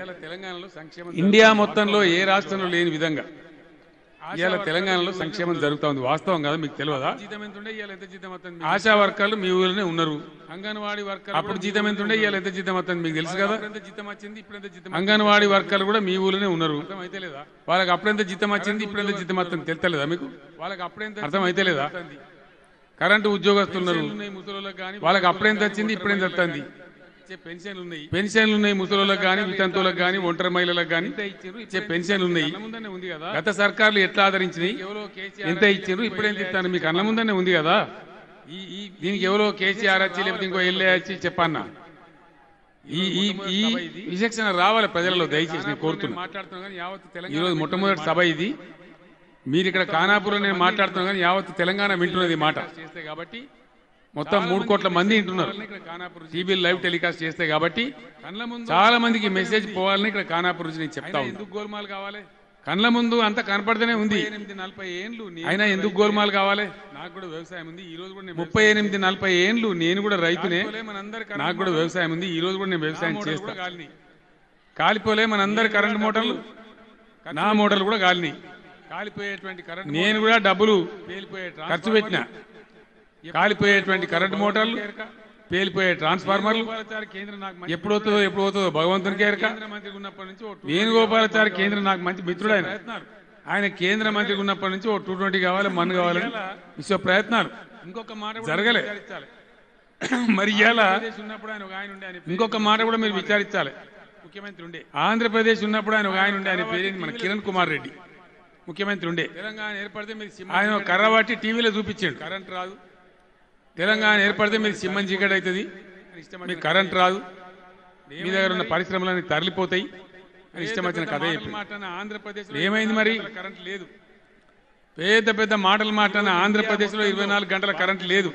India మొత్తంలో ఏ రాష్ట్రంలో లేని విధంగా ఇవాళ తెలంగాణలో సంక్షేమం జరుగుతూ ఉంది. వాస్తవం కదా, మీకు తెలియదా? ఆశా వర్కర్లు మీ ఊరిలోనే ఉన్నారు. అంగన్వాడీ వర్కర్లు అప్పుడు జీతం ఎంత ఉండే, ఇవాళ ఎంత జీతం వస్తుంది మీకు తెలుసు కదా. అంగన్వాడీ వర్కర్లు కూడా మీ ఊరిలోనే ఉన్నారు. వాళ్ళకి అప్పుడెంత జీతం వచ్చింది, ఇప్పుడు ఎంత జీతం వస్తుంది తెలుస్తలేదా మీకు? వాళ్ళకి అప్పుడెంత అర్థం అయితే లేదా? కరెంటు ఉద్యోగస్తులు ఉన్నారు, వాళ్ళకి అప్పుడెంత వచ్చింది, ఇప్పుడెంత వస్తుంది. పెన్షన్లు ఉన్నాయి ముసలోళ్ళకి కానీ, వితంతువులకు కానీ, ఒంటరి మహిళలకు కానీ పెన్షన్లు ఉన్నాయి. గత సర్కార్లు ఎట్లా ఆదరించినాయి, ఎంత ఇచ్చారు, ఇప్పుడు ఎంత ఇస్తాను మీకు అన్న ముందనే ఉంది కదా. దీనికి ఎవరో కేసీఆర్ వచ్చి లేకపోతే ఇంకో ఎల్ఏ వచ్చి చెప్పన్నా. ఈ విచక్షణ రావాలి ప్రజలలో, దయచేసి నేను కోరుతున్నా. ఈరోజు మొట్టమొదటి సభ ఇది. మీరు ఇక్కడ ఖానాపూర్లో నేను మాట్లాడుతున్నా కానీ యావత్ తెలంగాణ వింటున్నది మాట. కాబట్టి మొత్తం 3 కోట్ల మంది వింటున్నారు. టీవీ లైవ్ టెలికాస్ట్ చేస్తే కాబట్టి చాలా మందికి మెసేజ్ పోవాలని ఇక్కడ ఖానాపూర్ నుంచి నేను చెప్తా ఉన్నాను. ఎందుకు గోల్మాల్ కావాలి? కళ్ళ ముందు అంత కనపడితేనే ఉంది. 40 ఏండ్లు అయినా ఎందుకు గోల్మాల్ కావాలి? నాకు కూడా వ్యవసాయం ఉంది. ఈ రోజు కూడా 38-40 ఏండ్లు నేను కూడా రైతునే, నాకు కూడా వ్యవసాయం ఉంది. ఈ రోజు కూడా నేను వ్యవసాయం చేస్తా. కాలిపోలే మనందరి కరెంట్ మోటార్లు, నా మోటార్లు కూడా కాలినాయి. కాలిపోయేటువంటి కరెంట్ నేను కూడా డబ్బులు ఖర్చు పెట్టినా. కాలిపోయేటువంటి కరెంట్ మోటార్లు, పేలిపోయే ట్రాన్స్ఫార్మర్లు ఎప్పుడు అవుతుందో భగవంతునికి ఎరక. వేణుగోపాలాచారి కేంద్రం నాకు మంచి మిత్రుడు. ఆయన కేంద్ర మంత్రి ఉన్నప్పటి నుంచి 220 కావాలి, మన్ను కావాలని విశ్వ ప్రయత్నాలు. ఇంకొక మాట జరగలే. మరి ఇలా ఇంకొక మాట కూడా మీరు విచారించాలి. ముఖ్యమంత్రి ఉండే ఆంధ్రప్రదేశ్ ఉన్నప్పుడు ఆయన ఒక ఆయన ఉండే, ఆయన పేరేంటి, మన కిరణ్ కుమార్ రెడ్డి ముఖ్యమంత్రి ఉండే. తెలంగాణ ఏర్పడితే మీరు ఆయన కర్రబట్టి టీవీలో చూపించాడు, కరెంట్ రాదు. తెలంగాణ ఏర్పడితే మీరు సింహం చీకటి అవుతుంది, మీకు కరెంట్ రాదు, మీ దగ్గర ఉన్న పరిశ్రమలన్నీ తరలిపోతాయి అని ఇష్టం వచ్చిన కథ చెప్పి ఆంధ్రప్రదేశ్ ఏమైంది? మరి కరెంట్ లేదు. పెద్ద పెద్ద మాటలు మాట్లాడిన ఆంధ్రప్రదేశ్ లో 24 గంటల కరెంట్ లేదు.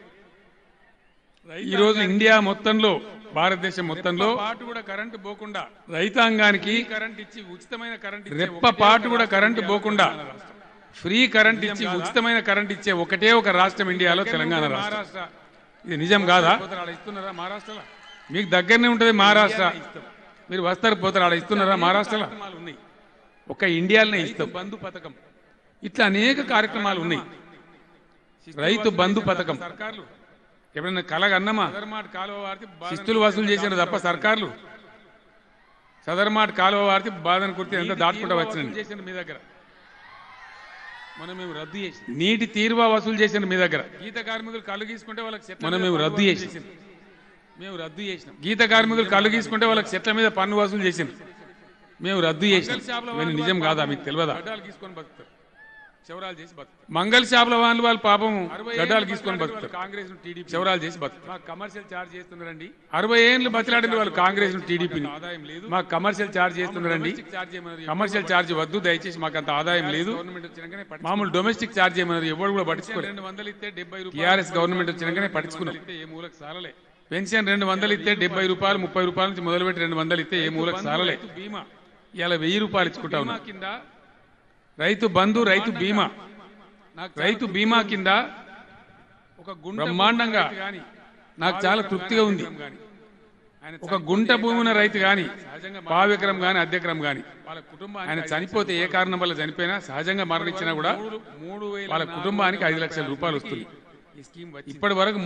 ఈ రోజు ఇండియా మొత్తంలో, భారతదేశం మొత్తంలో పాటు కూడా కరెంటు పోకుండా రైతాంగానికి కరెంట్ ఇచ్చి ఉచితమైన కరెంట్ రెప్ప పాటు కూడా కరెంటు పోకుండా ఫ్రీ కరెంట్ ఇచ్చి ఉచితమైన కరెంట్ ఇచ్చే ఒకటే ఒక రాష్ట్రం ఇండియాలో తెలంగాణ రాష్ట్రం. ఇది నిజం కాదా? ఇస్తున్నారా మహారాష్ట్రలో? మీకు దగ్గరనే ఉంటుంది మహారాష్ట్ర, మీరు వస్తారు పోతారు, ఆడ ఇస్తున్నారా మహారాష్ట్రలో? ఒక ఇండియాలోనే ఇస్తాం. బంధు పథకం, ఇట్లా అనేక కార్యక్రమాలు ఉన్నాయి. రైతు బంధు పథకం సర్కార్లు ఎప్పుడైనా కలగన్నమా? శిస్తులు వసూలు చేసిన తప్ప సర్కార్లు సదర్మాట్ కాలువ వారితే బాధను కుర్తి ఎంత దాటుకుంటా వచ్చింది మీ దగ్గర. మనం మేము రద్దు చేసి నీటి తీరువా వసూలు చేసిన మీ దగ్గర. గీత కార్మికులు కళ్ళు గీసుకుంటే వాళ్ళకి మనం మేము రద్దు చేసినాం. గీత కార్మికులు కళ్ళు గీసుకుంటే వాళ్ళకి చెట్ల మీద పన్ను వసూలు చేసింది, మేము రద్దు చేసినాం. నిజం కాదా? మీకు తెలియదా? గీసుకొని బతుకుతారు, చౌరాలు చేసి బతుకుతారు. మంగళ షాపుల వాళ్ళు పాపం గడ్డాలు గీసుకొని బతుకుతారు, కాంగ్రెస్ చౌరాలు చేసి బతుకుతారు. కమర్షియల్ ఛార్జ్ చేస్తున్నారండి. 60 ఏళ్ళు బతిలాడింది వాళ్ళు కాంగ్రెస్ టీడీపీని. ఆదాయం లేదు, మాకు కమర్షియల్ ఛార్జ్ చేస్తున్నారండి. కమర్షియల్ ఛార్జ్ వద్దు దయచేసి, మాకు అంత ఆదాయం లేదు, మామూలు డొమెస్టిక్ ఛార్జ్ చేయమన్నారు. ఎవరు కూడా పట్టించుకోలేదు. 200 ఇస్తే 70 టీఆర్ఎస్ గవర్నమెంట్ వచ్చినాకనే పట్టించుకున్నారు. ఏ మూలకు సాలలే. పెన్షన్ 200 ఇస్తే 70 రూపాయలు 30 రూపాయల నుంచి మొదలుపెట్టి 200 ఇస్తే ఏ మూలకు సాలలే. బీమా ఇలా 1000 రూపాయలు ఇచ్చుకుంటా ఉన్నా కింద. రైతు బంధు, రైతు బీమా, రైతు బీమా కింద ఒక బ్రహ్మాండంగా నాకు చాలా తృప్తిగా ఉంది. ఒక గుంట భూమి ఉన్న రైతు కానీ, పావెకరం కానీ, అర్ధెకరం కానీ, ఆయన చనిపోతే ఏ కారణం వల్ల చనిపోయినా, సహజంగా మరణించినా కూడా వాళ్ళ కుటుంబానికి 5 లక్షల రూపాయలు వస్తుంది. ఇప్పటి వరకు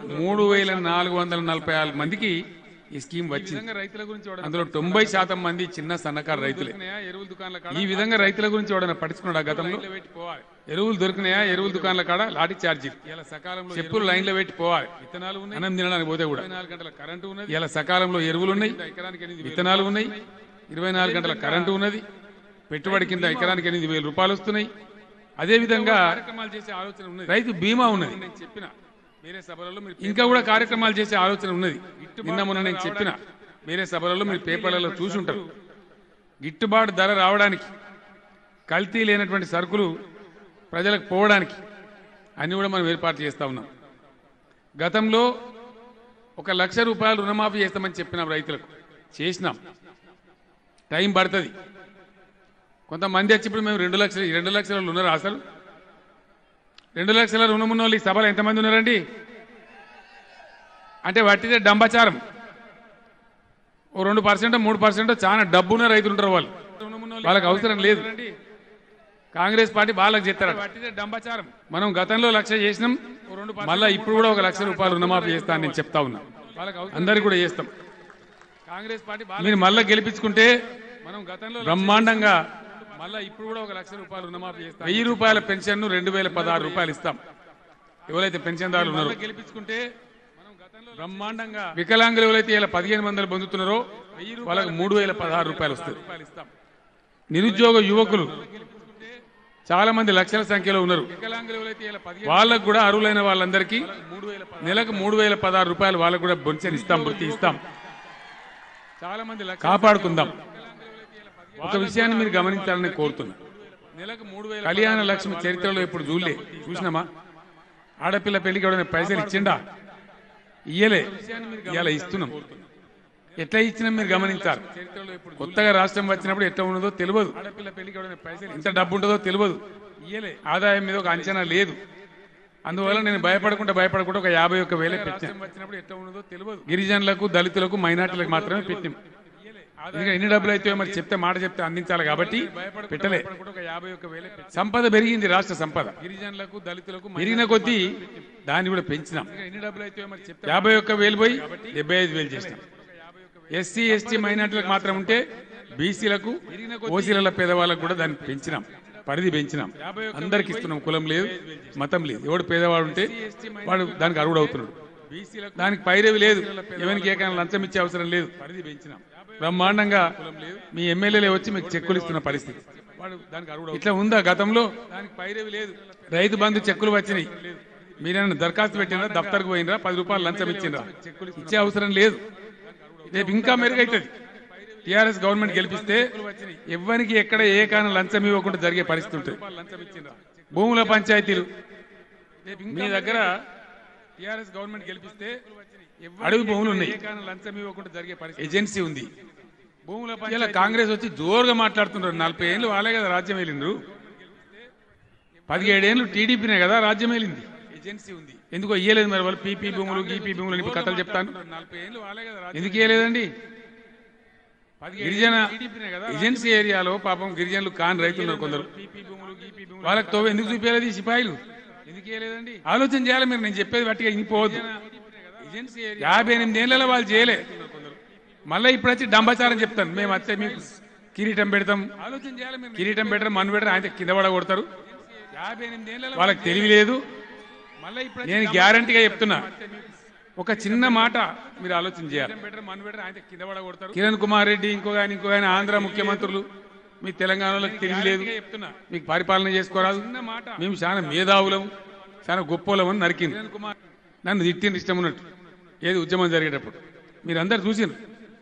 3,446 మందికి ఈ స్కీమ్ వచ్చింది. అందులో 90% మంది చిన్న సన్నకారు రైతులే. ఈ విధంగా రైతుల గురించి ఎవడన్నా పట్టించుకున్నాడు? గతంలో ఎరువులు దొరికినాయా? ఎరువుల దుకాణాల కాడ లాఠీ ఛార్జీలు, చెప్పులు లైన్లో పెట్టి పోవాలి. విత్తనాలు అన్నం తినడానికి పోతే కూడా ఇలా సకాలంలో ఎరువులు ఉన్నాయి, విత్తనాలు ఉన్నాయి, 24 గంటల కరెంటు ఉన్నది, పెట్టుబడి కింద ఎకరానికి 8,000 రూపాయలు వస్తున్నాయి. అదేవిధంగా రైతు బీమా ఉన్నది. ఇంకా కూడా కార్యక్రమాలు చేసే ఆలోచన ఉన్నది. నిన్న మొన్న నేను చెప్పిన వేరే సభలలో మీరు పేపర్లలో చూసి ఉంటారు. గిట్టుబాటు ధర రావడానికి, కల్తీ లేనటువంటి సరుకులు ప్రజలకు పోవడానికి అన్ని కూడా మనం ఏర్పాటు చేస్తూ ఉన్నాం. గతంలో 1 లక్ష రూపాయలు రుణమాఫీ చేస్తామని చెప్పినాం రైతులకు, చేసినాం. టైం పడుతుంది. కొంతమంది వచ్చి ఇప్పుడు మేము 2 లక్షలు ఉన్నారు. అసలు 2 లక్షల రుణం ఉన్న వాళ్ళు ఈ సభలో ఎంతమంది ఉన్నారండి? అంటే వట్టిదే డంబచారం. ఓ 2% 3% చాలా డబ్బున్న రైతులు ఉంటారు వాళ్ళు, వాళ్ళకి అవసరం లేదు. కాంగ్రెస్ పార్టీ వాళ్ళకి చెప్తారు డంబాచారం. మనం గతంలో 1,00,000 చేసినాం, మళ్ళీ ఇప్పుడు కూడా 1,00,000 రూపాయలు రుణమాఫీ చేస్తా అని నేను చెప్తా ఉన్నా. అందరికి కూడా చేస్తాం. కాంగ్రెస్ పార్టీ మీరు మళ్ళీ గెలిపించుకుంటే మనం గతంలో బ్రహ్మాండంగా మళ్ళీ ఇప్పుడు కూడా 1,00,000 రూపాయలు రుణమాఫీ చేస్తాం. 1,000 రూపాయల పెన్షన్ 2,016 రూపాయలు ఇస్తాం. ఎవరైతే పెన్షన్దారులు ఉన్నారో గెలిపించుకుంటే బ్రహ్మాండంగా వికలాంగులు ఎవరైతే ఇలా 1500 పొందుతున్నారో వాళ్ళకి 3,016 రూపాయలు వస్తుంది. నిరుద్యోగ యువకులు చాలా మంది లక్షల సంఖ్యలో ఉన్నారు. వాళ్ళకు కూడా అర్హులైన వాళ్ళందరికీ నెలకు 3,016 రూపాయలు వాళ్ళకు కూడా బొన్సెన్ ఇస్తాం, వృత్తి ఇస్తాం. చాలా మంది కాపాడుకుందాం. ఒక విషయాన్ని మీరు గమనించాలని కోరుతున్నా. కళ్యాణ లక్ష్మి చరిత్రలో ఇప్పుడు చూసినామా? ఆడపిల్ల పెళ్లికి ఎవరైనా పైసలు ఇచ్చిండా? ఇయ్యలే. ఇలా ఇస్తున్నాం. ఎట్లా ఇచ్చినాం మీరు గమనించాలి. కొత్తగా రాష్ట్రం వచ్చినప్పుడు ఎట్లా ఉన్నదో తెలియదు, ఎంత డబ్బు ఉంటుందో తెలియదు, ఆదాయం మీద ఒక అంచనా లేదు. అందువల్ల నేను భయపడకుండా ఒక 51,000 పెట్టాను. గిరిజనులకు, దళితులకు, మైనార్టీలకు మాత్రమే పెట్టాం. ఇంకా ఎన్ని డబ్బులు అయితే మరి చెప్తే మాట చెప్తే అందించాలి కాబట్టి పెట్టలే. సంపద పెరిగింది, రాష్ట్ర సంపద గిరిజనులకు, దళితులకు పెరిగిన కొద్దీ దాన్ని కూడా పెంచినాం. 51,000 పోయి 75,000 చేసినాం. ఎస్సీ ఎస్టీ మైనార్టీలకు మాత్రం ఉంటే బీసీలకు, ఓసీల పేదవాళ్ళకు కూడా దాన్ని పెంచినాం, పరిధి పెంచినాం. అందరికి ఇస్తున్నాం. కులం లేదు, మతం లేదు. ఎవడు పేదవాడు ఉంటే వాడు దానికి అర్హుడు అవుతున్నాడు. దానికి పైరవి లేదు, ఎవరికి ఏకైనా లంచం ఇచ్చే అవసరం లేదు. పరిధి పెంచినాం. బ్రహ్మాండంగా మీ ఎమ్మెల్యేలే వచ్చి మీకు చెక్కులు ఇస్తున్న పరిస్థితి ఇట్లా ఉందా? గతంలో రైతు బంధు చెక్కులు వచ్చినాయి. మీరేమన్నా దరఖాస్తు పెట్టినరా? దఫ్తర్కు పోయినరా? 10 రూపాయలు లంచం ఇచ్చిండ్రా? ఇచ్చే అవసరం లేదు. రేపు ఇంకా మెరుగైతుంది. టీఆర్ఎస్ గవర్నమెంట్ గెలిపిస్తే ఎవరికి ఎక్కడ ఏ కారణం లంచం ఇవ్వకుండా జరిగే పరిస్థితి ఉంటుంది. భూముల పంచాయతీలు మీ దగ్గర టీఆర్ఎస్ గవర్నమెంట్ గెలిపిస్తే అడవి భూములు ఉన్నాయి, లంచం ఇవ్వకుండా జరిగే పరిస్థితి. ఏజెన్సీ ఉంది. భూముల పంచాయతీ కాంగ్రెస్ వచ్చి జోరుగా మాట్లాడుతున్నారు. 40 ఏళ్ళు వాళ్ళే కదా రాజ్యం వెళ్ళిండ్రు. 17 ఏళ్ళు టీడీపీనే కదా రాజ్యం వెళ్ళింది. ఏజెన్సీ ఉంది. ఎందుకో ఇయ్యలేదు మరి వాళ్ళు? పీపీ భూములు, గీపీ భూములు అని కథలు చెప్తాను. ఎందుకు ఇయ్యలేదండి? గిరిజన ఏజెన్సీ ఏరియాలో పాపం గిరిజనులు కాని రైతులు కొందరు, వాళ్ళకి తోవ ఎందుకు చూపించలేదు ఈ సిపాయిలు? ఎందుకు ఇయ్యలేదండి? ఆలోచన చేయాలి మీరు. నేను చెప్పేది బట్టిగా ఇనిపోవద్దు. 58 ఏళ్లలో వాళ్ళు చేయలే. మళ్ళీ ఇప్పుడు వచ్చి డంబాచారం చెప్తాను. మేము వస్తే మీకు కిరీటం పెడతాం. ఆలోచన చేయాలి. కిరీటం పెట్టడం, మన్ను పెట్టడం, ఆయన కింద పడ కొడతారు. వాళ్ళకి తెలివి లేదు. నేను గ్యారంటీగా చెప్తున్నా. ఒక చిన్న మాట మీరు ఆలోచన చేయాలి. కిరణ్ కుమార్ రెడ్డి, ఇంకో ఆయన ఆంధ్ర ముఖ్యమంత్రులు, మీ తెలంగాణలోకి తెలివి లేదు, మీకు పరిపాలన చేసుకోరాదు, మేము చాలా మేధావులం, చాలా గొప్పలం అని నరికింది. నన్ను తిట్టింది ఇష్టం ఉన్నట్టు. ఏది ఉద్యమం జరిగేటప్పుడు మీరందరూ చూసినారు.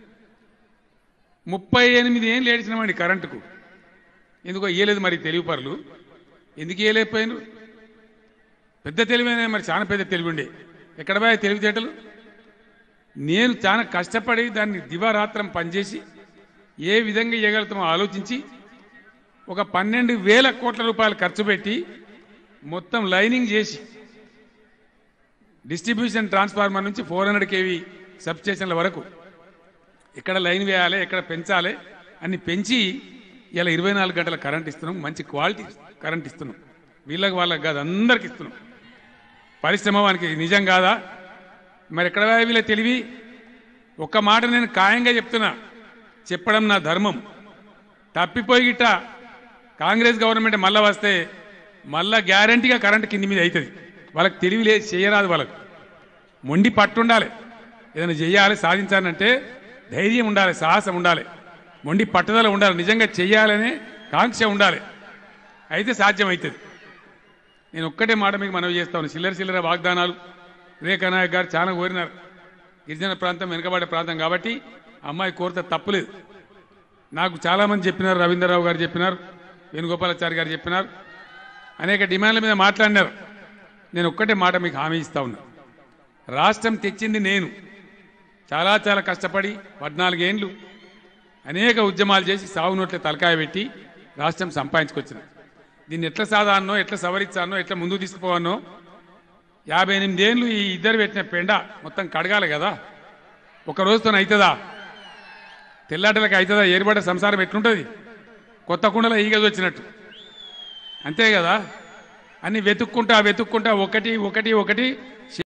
38 ఏళ్ళు ఏడ్చినామండి కరెంటుకు. ఎందుకో ఇయ్యలేదు మరి తెలివి పరులు. ఎందుకు ఇయ్యలేకపోయాను? పెద్ద తెలివైన మరి చాలా పెద్ద తెలివి ఉండే. ఎక్కడ పోయా తెలివితేటలు? నేను చాలా కష్టపడి దాన్ని దివారాత్రం పనిచేసి ఏ విధంగా ఇవ్వగలుగుతామో ఆలోచించి ఒక 12,000 కోట్ల రూపాయలు ఖర్చు పెట్టి మొత్తం లైనింగ్ చేసి డిస్ట్రిబ్యూషన్ ట్రాన్స్ఫార్మర్ నుంచి 400 kV సబ్స్టేషన్ల వరకు ఎక్కడ లైన్ వేయాలి, ఎక్కడ పెంచాలి అన్ని పెంచి ఇలా 24 గంటల కరెంట్ ఇస్తున్నాం. మంచి క్వాలిటీ కరెంట్ ఇస్తున్నాం. వీళ్ళకి వాళ్ళకి కాదు, అందరికి ఇస్తున్నాం. పరిశ్రమ వానికి నిజం కాదా? మరి ఎక్కడ వీళ్ళ తెలివి? ఒక్క మాట నేను ఖాయంగా చెప్తున్నా, చెప్పడం నా ధర్మం. తప్పిపోయి గిట్ట కాంగ్రెస్ గవర్నమెంట్ మళ్ళా వస్తే మళ్ళా గ్యారంటీగా కరెంటు కింది మీద అవుతుంది. వాళ్ళకి తెలివి లేదు, చేయరాదు. వాళ్ళకు మొండి పట్టు ఉండాలి. ఏదైనా చేయాలి, సాధించాలంటే ధైర్యం ఉండాలి, సాహసం ఉండాలి, మొండి పట్టుదల ఉండాలి, నిజంగా చెయ్యాలనే కాంక్ష ఉండాలి. అయితే సాధ్యమవుతుంది. నేను ఒక్కటే మాట మీకు మనవి చేస్తాను. చిల్లర వాగ్దానాలు రేఖానాయక్ గారు చాలా కోరినారు. గిరిజన ప్రాంతం వెనుకబడే ప్రాంతం కాబట్టి అమ్మాయి కోరితే తప్పులేదు. నాకు చాలామంది చెప్పినారు. రవీంద్రరావు గారు చెప్పినారు, వేణుగోపాలాచారి గారు చెప్పినారు, అనేక డిమాండ్ల మీద మాట్లాడినారు. నేను ఒక్కటే మాట మీకు హామీ ఇస్తా ఉన్నా. రాష్ట్రం తెచ్చింది నేను. చాలా కష్టపడి 14 ఏళ్ళు అనేక ఉద్యమాలు చేసి సాగు నోట్ల తలకాయ పెట్టి రాష్ట్రం సంపాదించుకొచ్చిన. దీన్ని ఎట్లా సాధారణో, ఎట్లా సవరించానో, ఎట్లా ముందుకు తీసుకుపోవానో 58 ఏళ్ళు ఈ ఇద్దరు పెట్టిన పెండ మొత్తం కడగాలి కదా. ఒక రోజుతో అవుతుందా? తెల్లాటలకు అవుతుందా ఏర్పడ్డ సంసారం ఎట్లుంటుంది కొత్త కుండలో ఈగది వచ్చినట్టు అంతే కదా అన్ని వెతుక్కుంటా ఒకటి